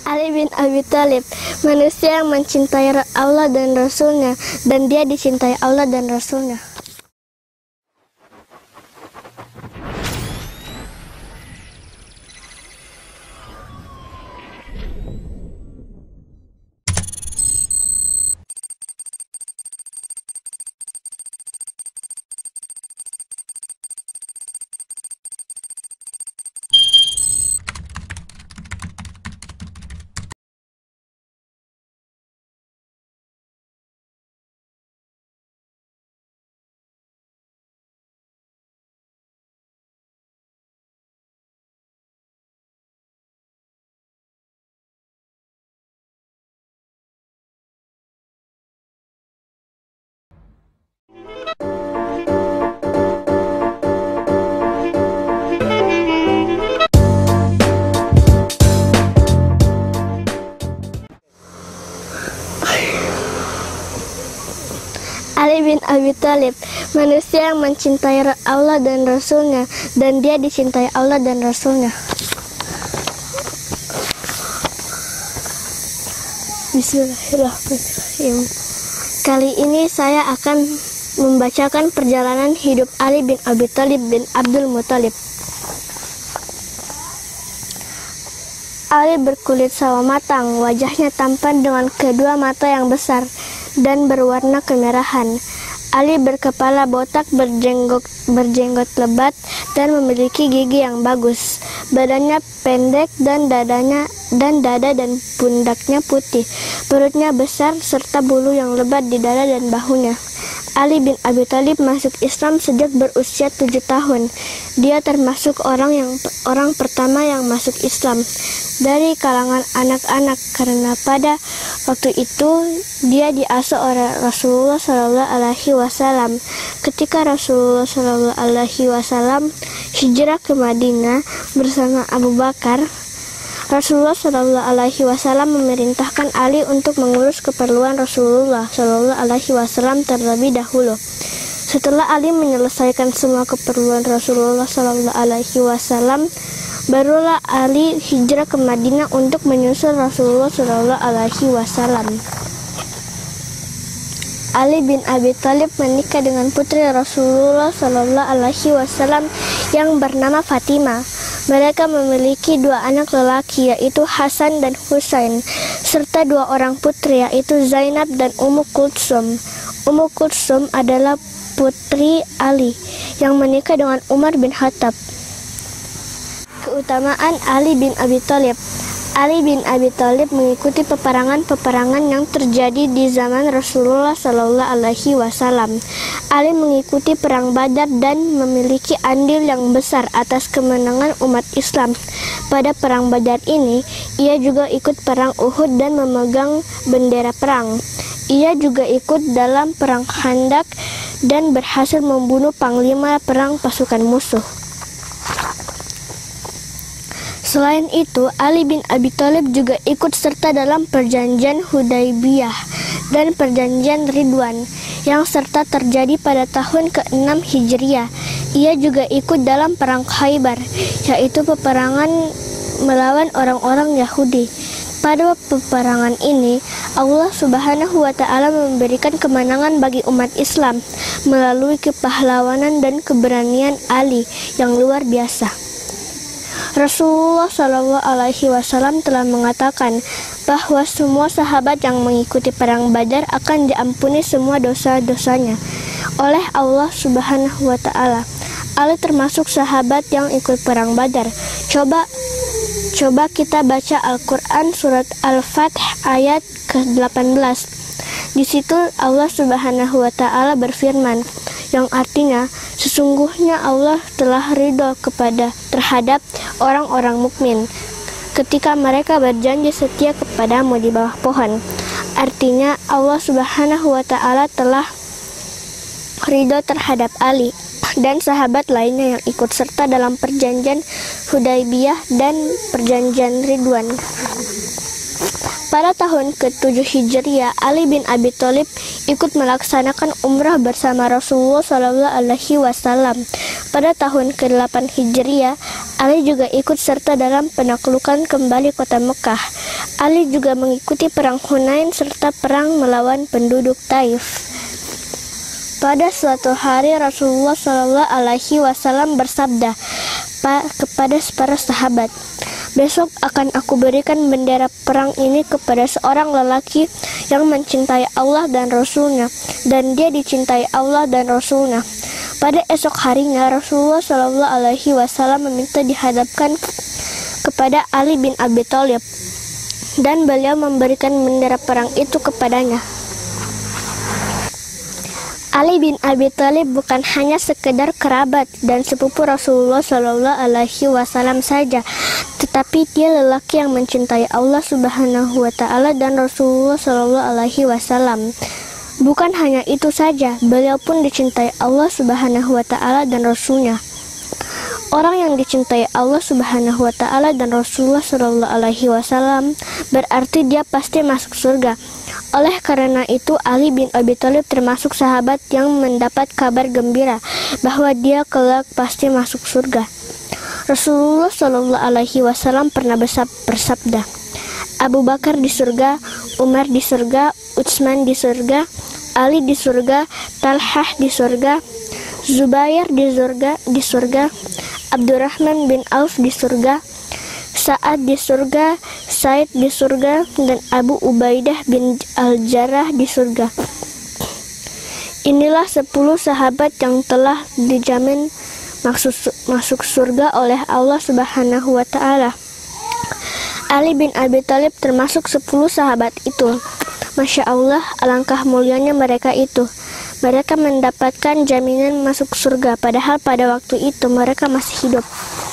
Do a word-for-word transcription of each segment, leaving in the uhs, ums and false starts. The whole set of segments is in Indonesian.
Ali bin Abi Thalib, manusia yang mencintai Allah dan Rasulnya, dan dia dicintai Allah dan Rasulnya. Ali bin Abi Thalib, manusia yang mencintai Allah dan Rasulnya, dan dia dicintai Allah dan Rasulnya. Bismillahirrahmanirrahim. Kali ini saya akan membacakan perjalanan hidup Ali bin Abi Thalib bin Abdul Muthalib. Ali berkulit sawo matang, wajahnya tampan dengan kedua mata yang besar dan berwarna kemerahan. Ali berkepala botak, berjenggot, berjenggot lebat, dan memiliki gigi yang bagus. Badannya pendek dan dadanya dan dada dan pundaknya putih. Perutnya besar serta bulu yang lebat di dada dan bahunya. Ali bin Abi Thalib masuk Islam sejak berusia tujuh tahun. Dia termasuk orang yang orang pertama yang masuk Islam dari kalangan anak-anak, karena pada waktu itu dia diasuh oleh Rasulullah Shallallahu Alaihi Wasallam. Ketika Rasulullah Shallallahu Alaihi Wasallam hijrah ke Madinah bersama Abu Bakar, Rasulullah Shallallahu Alaihi Wasallam memerintahkan Ali untuk mengurus keperluan Rasulullah Shallallahu Alaihi Wasallam terlebih dahulu. Setelah Ali menyelesaikan semua keperluan Rasulullah Shallallahu Alaihi Wasallam, barulah Ali hijrah ke Madinah untuk menyusul Rasulullah Shallallahu Alaihi Wasallam. Ali bin Abi Thalib menikah dengan putri Rasulullah Shallallahu Alaihi Wasallam yang bernama Fatimah. Mereka memiliki dua anak lelaki, yaitu Hasan dan Husain, serta dua orang putri, yaitu Zainab dan Ummu Kulsum. Ummu Kulsum adalah putri Ali yang menikah dengan Umar bin Khattab. Keutamaan Ali bin Abi Thalib. Ali bin Abi Thalib mengikuti peperangan-peperangan yang terjadi di zaman Rasulullah Shallallahu Alaihi Wasallam. Ali mengikuti perang Badar dan memiliki andil yang besar atas kemenangan umat Islam. Pada perang Badar ini, ia juga ikut perang Uhud dan memegang bendera perang. Ia juga ikut dalam perang Khandak dan berhasil membunuh panglima perang pasukan musuh. Selain itu, Ali bin Abi Thalib juga ikut serta dalam perjanjian Hudaybiyah dan perjanjian Ridwan yang serta terjadi pada tahun keenam Hijriah. Ia juga ikut dalam perang Khaybar, yaitu peperangan melawan orang-orang Yahudi. Pada peperangan ini, Allah Subhanahu wa Ta'ala memberikan kemenangan bagi umat Islam melalui kepahlawanan dan keberanian Ali yang luar biasa. Rasulullah Shallallahu Alaihi Wasallam telah mengatakan bahwa semua sahabat yang mengikuti perang Badar akan diampuni semua dosa-dosanya oleh Allah Subhanahu Wa Taala. Ali termasuk sahabat yang ikut perang Badar. Coba, coba kita baca Al-Quran surat Al-Fath ayat ke delapan belas. Di situ Allah Subhanahu Wa Taala berfirman, yang artinya sesungguhnya Allah telah ridho kepada terhadap orang-orang mukmin ketika mereka berjanji setia kepadamu di bawah pohon. Artinya Allah Subhanahu wa Ta'ala telah ridho terhadap Ali dan sahabat lainnya yang ikut serta dalam perjanjian Hudaybiyah dan perjanjian Ridwan. Pada tahun ketujuh Hijriah, Ali bin Abi Thalib ikut melaksanakan umrah bersama Rasulullah Shallallahu Alaihi Wasallam. Pada tahun kedelapan Hijriah, Ali juga ikut serta dalam penaklukan kembali kota Mekah. Ali juga mengikuti perang Hunain serta perang melawan penduduk Taif. Pada suatu hari Rasulullah Shallallahu Alaihi Wasallam bersabda kepada para sahabat, "Besok akan aku berikan bendera perang ini kepada seorang lelaki yang mencintai Allah dan Rasul-Nya, dan dia dicintai Allah dan Rasul-Nya." Pada esok harinya Rasulullah Shallallahu Alaihi Wasallam meminta dihadapkan kepada Ali bin Abi Thalib, dan beliau memberikan bendera perang itu kepadanya. Ali bin Abi Thalib bukan hanya sekedar kerabat dan sepupu Rasulullah Shallallahu Alaihi Wasallam saja, tetapi dia lelaki yang mencintai Allah Subhanahu Wa Taala dan Rasulullah Shallallahu Alaihi Wasallam. Bukan hanya itu saja, beliau pun dicintai Allah Subhanahu Wa Taala dan Rasul-Nya. Orang yang dicintai Allah Subhanahu Wa Taala dan Rasulullah Shallallahu Alaihi Wasallam berarti dia pasti masuk surga. Oleh karena itu, Ali bin Abi Thalib termasuk sahabat yang mendapat kabar gembira bahwa dia kelak pasti masuk surga. Rasulullah Shallallahu Alaihi Wasallam pernah bersabda, "Abu Bakar di surga, Umar di surga, Utsman di surga, Ali di surga, Talhah di surga, Zubair di surga, di surga, Abdurrahman bin Auf di surga, Sa'ad di surga, Said di surga, dan Abu Ubaidah bin Al-Jarrah di surga." Inilah sepuluh sahabat yang telah dijamin maksud, masuk surga oleh Allah Subhanahu Wa Taala. Ali bin Abi Thalib termasuk sepuluh sahabat itu. Masya Allah, alangkah mulianya mereka itu. Mereka mendapatkan jaminan masuk surga, padahal pada waktu itu mereka masih hidup.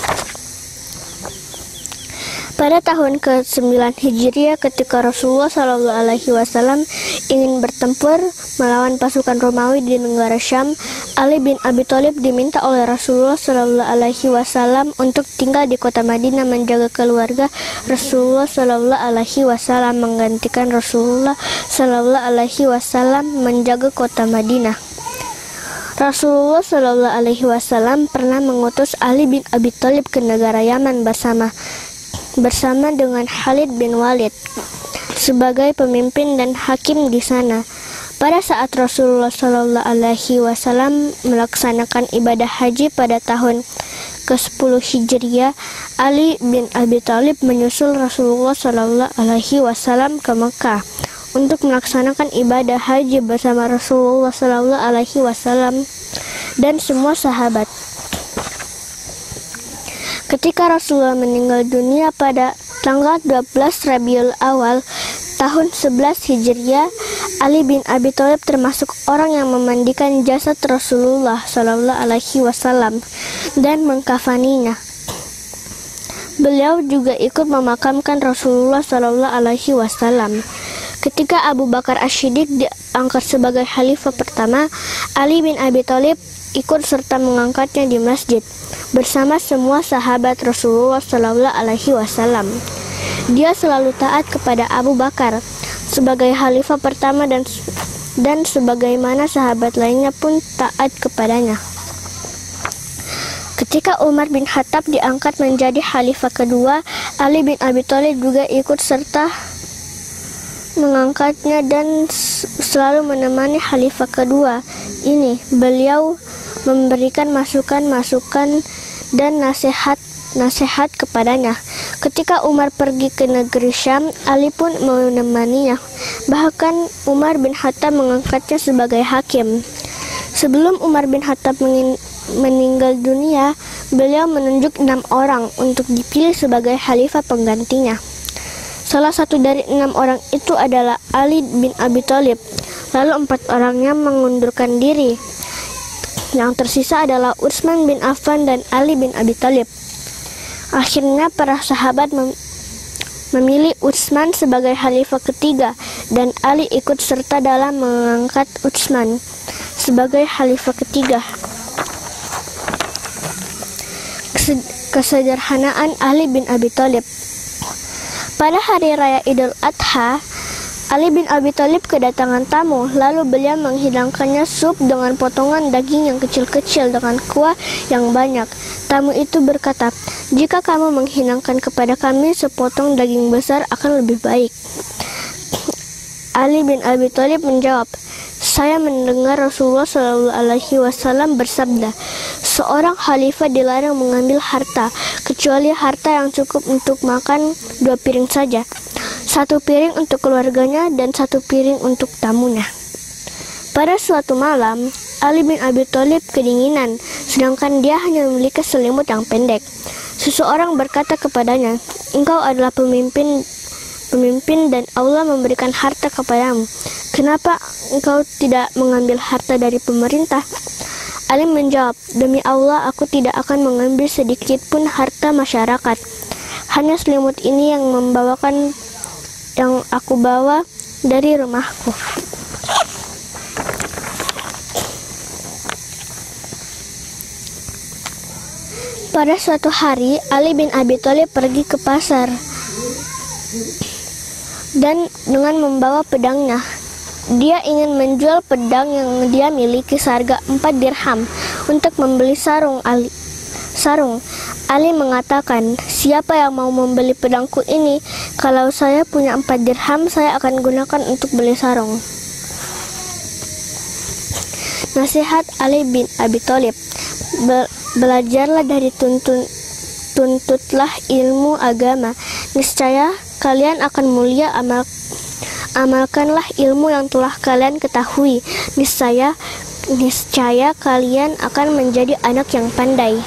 Pada tahun ke sembilan Hijriah, ketika Rasulullah Shallallahu Alaihi Wasallam ingin bertempur melawan pasukan Romawi di negara Syam, Ali bin Abi Thalib diminta oleh Rasulullah Shallallahu Alaihi Wasallam untuk tinggal di kota Madinah menjaga keluarga Rasulullah Shallallahu Alaihi Wasallam, menggantikan Rasulullah Shallallahu Alaihi Wasallam menjaga kota Madinah. Rasulullah Shallallahu Alaihi Wasallam pernah mengutus Ali bin Abi Thalib ke negara Yaman bersama bersama dengan Khalid bin Walid sebagai pemimpin dan hakim di sana. Pada saat Rasulullah Shallallahu Alaihi Wasallam melaksanakan ibadah haji pada tahun ke sepuluh Hijriah, Ali bin Abi Thalib menyusul Rasulullah Shallallahu Alaihi Wasallam ke Mekah untuk melaksanakan ibadah haji bersama Rasulullah Shallallahu Alaihi Wasallam dan semua sahabat. Ketika Rasulullah meninggal dunia pada tanggal dua belas Rabiul Awal tahun sebelas Hijriah, Ali bin Abi Thalib termasuk orang yang memandikan jasad Rasulullah Shallallahu Alaihi Wasallam dan mengkafaninya. Beliau juga ikut memakamkan Rasulullah Shallallahu Alaihi Wasallam. Ketika Abu Bakar As-Siddiq diangkat sebagai khalifah pertama, Ali bin Abi Thalib ikut serta mengangkatnya di masjid bersama semua sahabat Rasulullah Shallallahu Alaihi Wasallam. Dia selalu taat kepada Abu Bakar sebagai khalifah pertama dan dan sebagaimana sahabat lainnya pun taat kepadanya. Ketika Umar bin Khattab diangkat menjadi khalifah kedua, Ali bin Abi Thalib juga ikut serta mengangkatnya dan selalu menemani khalifah kedua ini. Beliau memberikan masukan-masukan dan nasihat-nasihat kepadanya. Ketika Umar pergi ke negeri Syam, Ali pun menemaninya. Bahkan Umar bin Khattab mengangkatnya sebagai hakim. Sebelum Umar bin Khattab meninggal dunia, beliau menunjuk enam orang untuk dipilih sebagai khalifah penggantinya. Salah satu dari enam orang itu adalah Ali bin Abi Thalib. Lalu empat orangnya mengundurkan diri. Yang tersisa adalah Utsman bin Affan dan Ali bin Abi Thalib. Akhirnya para sahabat mem memilih Utsman sebagai khalifah ketiga, dan Ali ikut serta dalam mengangkat Utsman sebagai khalifah ketiga. Kesederhanaan Ali bin Abi Thalib. Pada hari raya Idul Adha, Ali bin Abi Thalib kedatangan tamu, lalu beliau menghidangkannya sup dengan potongan daging yang kecil-kecil dengan kuah yang banyak. Tamu itu berkata, "Jika kamu menghidangkan kepada kami sepotong daging besar akan lebih baik." Ali bin Abi Thalib menjawab, "Saya mendengar Rasulullah shallallahu alaihi wasallam bersabda, seorang khalifah dilarang mengambil harta, kecuali harta yang cukup untuk makan dua piring saja. Satu piring untuk keluarganya dan satu piring untuk tamunya." Pada suatu malam, Ali bin Abi Thalib kedinginan, sedangkan dia hanya memiliki selimut yang pendek. Seseorang berkata kepadanya, "Engkau adalah pemimpin pemimpin dan Allah memberikan harta kepadamu. Kenapa engkau tidak mengambil harta dari pemerintah?" Ali menjawab, "Demi Allah, aku tidak akan mengambil sedikit pun harta masyarakat. Hanya selimut ini yang membawakan yang aku bawa dari rumahku." Pada suatu hari, Ali bin Abi Thalib pergi ke pasar dan dengan membawa pedangnya. Dia ingin menjual pedang yang dia miliki seharga empat dirham untuk membeli sarung Ali. Sarung. Ali mengatakan, "Siapa yang mau membeli pedangku ini? Kalau saya punya empat dirham, saya akan gunakan untuk beli sarung." Nasihat Ali bin Abi Thalib, Be- belajarlah dari tuntun tuntutlah ilmu agama. Niscaya kalian akan mulia. Amal amalkanlah ilmu yang telah kalian ketahui. Niscaya niscaya kalian akan menjadi anak yang pandai.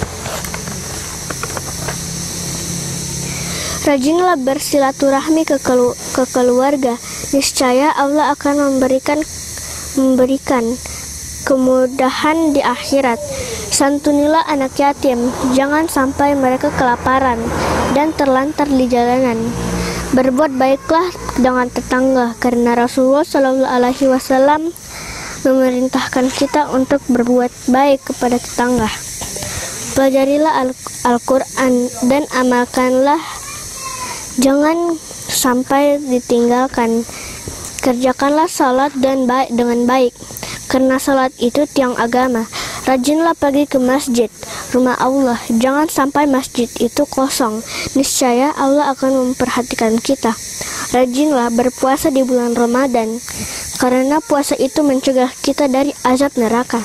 Rajinlah bersilaturahmi ke, kelu ke keluarga. Niscaya Allah akan memberikan memberikan kemudahan di akhirat. Santunilah anak yatim, jangan sampai mereka kelaparan dan terlantar di jalanan. Berbuat baiklah dengan tetangga, karena Rasulullah shallallahu alaihi wasallam memerintahkan kita untuk berbuat baik kepada tetangga. Pelajarilah Al-Quran dan amalkanlah, jangan sampai ditinggalkan. Kerjakanlah salat dan baik dengan baik, karena salat itu tiang agama. Rajinlah pergi ke masjid, rumah Allah. Jangan sampai masjid itu kosong. Niscaya Allah akan memperhatikan kita. Rajinlah berpuasa di bulan Ramadan, karena puasa itu mencegah kita dari azab neraka.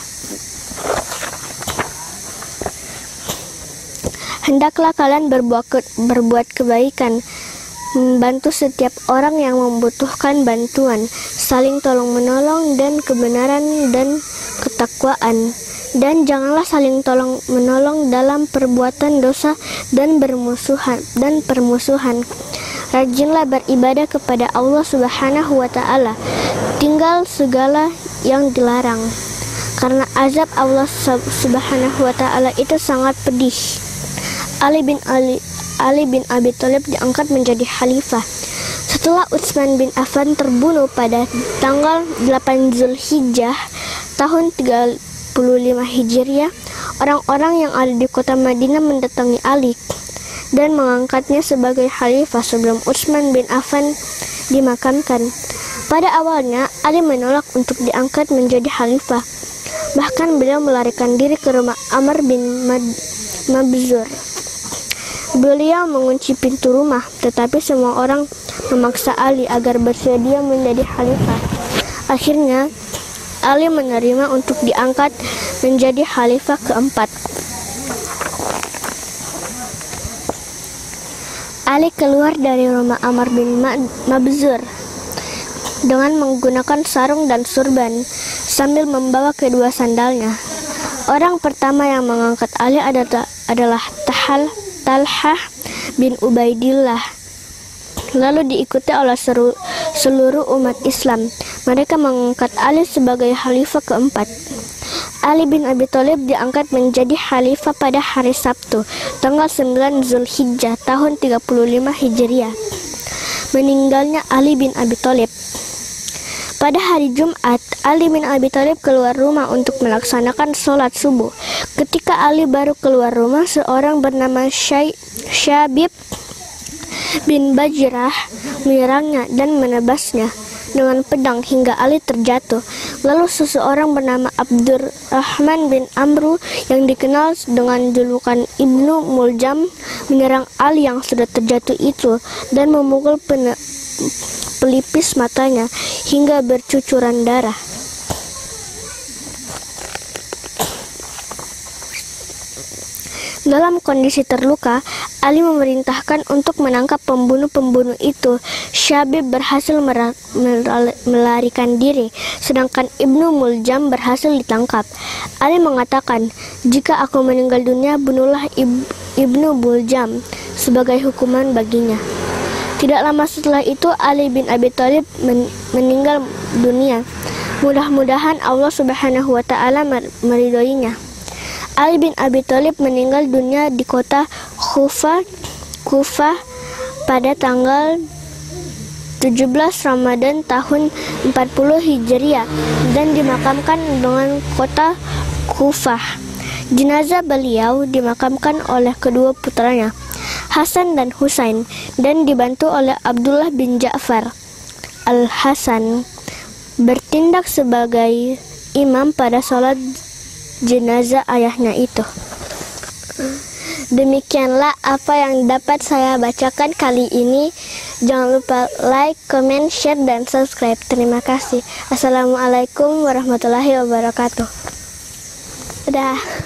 Hendaklah kalian berbuat, ke, berbuat kebaikan, membantu setiap orang yang membutuhkan bantuan, saling tolong-menolong dan kebenaran dan ketakwaan. Dan janganlah saling tolong-menolong dalam perbuatan dosa dan bermusuhan dan permusuhan. Rajinlah beribadah kepada Allah Subhanahu wa taala. Tinggal segala yang dilarang. Karena azab Allah Subhanahu wa taala itu sangat pedih. Ali bin Ali Ali bin Abi Thalib diangkat menjadi khalifah setelah Utsman bin Affan terbunuh pada tanggal delapan Zulhijjah tahun tiga puluh lima Hijriah. Orang-orang yang ada di kota Madinah mendatangi Ali dan mengangkatnya sebagai khalifah sebelum Utsman bin Affan dimakamkan. Pada awalnya Ali menolak untuk diangkat menjadi khalifah. Bahkan beliau melarikan diri ke rumah Amr bin Mabzur. Beliau mengunci pintu rumah, tetapi semua orang memaksa Ali agar bersedia menjadi khalifah. Akhirnya Ali menerima untuk diangkat menjadi khalifah keempat. Ali keluar dari rumah Amr bin Mabzur dengan menggunakan sarung dan surban sambil membawa kedua sandalnya. Orang pertama yang mengangkat Ali adalah, adalah Tahal, Talhah bin Ubaidillah. Lalu diikuti oleh seru, seluruh umat Islam. Mereka mengangkat Ali sebagai khalifah keempat. Ali bin Abi Thalib diangkat menjadi khalifah pada hari Sabtu, tanggal sembilan Zulhijjah tahun tiga puluh lima Hijriah. Meninggalnya Ali bin Abi Thalib. Pada hari Jumat, Ali bin Abi Thalib keluar rumah untuk melaksanakan sholat subuh. Ketika Ali baru keluar rumah, seorang bernama Syai, Syabib bin Bajrah menyerangnya dan menebasnya dengan pedang hingga Ali terjatuh. Lalu seseorang bernama Abdurrahman bin Amru yang dikenal dengan julukan Ibnu Muljam menyerang Ali yang sudah terjatuh itu dan memukul pelipis matanya hingga bercucuran darah. Dalam kondisi terluka, Ali memerintahkan untuk menangkap pembunuh-pembunuh itu. Syabib berhasil melarikan diri, sedangkan Ibnu Muljam berhasil ditangkap. Ali mengatakan, "Jika aku meninggal dunia, bunuhlah Ib Ibnu Muljam sebagai hukuman baginya." Tidak lama setelah itu, Ali bin Abi Thalib men meninggal dunia. Mudah-mudahan Allah Subhanahu wa Ta'ala meridhoinya. Ali bin Abi Thalib meninggal dunia di kota Kufah, Kufah pada tanggal tujuh belas Ramadan tahun empat puluh Hijriah dan dimakamkan dengan kota Kufah. Jenazah beliau dimakamkan oleh kedua putranya, Hasan dan Husain, dan dibantu oleh Abdullah bin Ja'far. Al-Hasan bertindak sebagai imam pada sholat jenazah ayahnya itu. Demikianlah apa yang dapat saya bacakan kali ini. Jangan lupa like, comment, share, dan subscribe. Terima kasih. Assalamualaikum warahmatullahi wabarakatuh. Dadah.